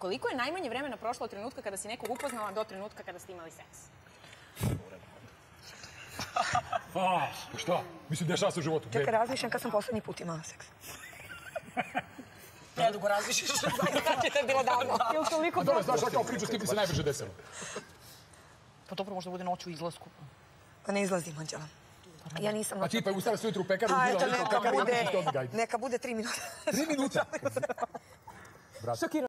Koliko je najmanje vremena prošlo od trenutka kada si nekog upoznala do trenutka kada ste imali seks? Pa šta? Mislim, dešava se u životu. Čekaj, razmišljam kad sam poslednji put imala seks. Predugo razmišljaš, znači to je bilo davno. Ili toliko Dobro, znaš šta kao pričaš, ti bi se najbrže desilo. Pa dobro, možda bude noć u izlasku. Pa ne izlazim, Anđela. Ja nisam... A ti pa ustala se ujutru u pekaru, Pa bila eto, neka u pekaru i otiš to odgajde. neka bude 3 minuta. 3 minuta?